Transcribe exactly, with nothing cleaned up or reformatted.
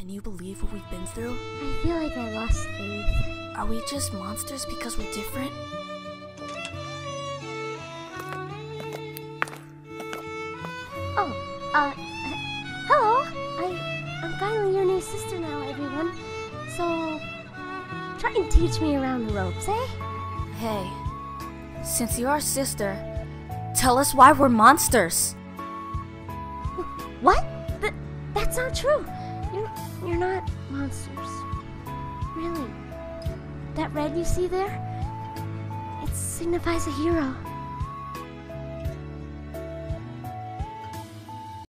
Can you believe what we've been through? I feel like I lost faith. Are we just monsters because we're different? Oh, uh, hello. I, I'm finally your new sister now, everyone. So, try and teach me around the ropes, eh? Hey, since you're our sister, tell us why we're monsters. What? Th that's not true. You're, you're not monsters. Really. That red you see there? It signifies a hero.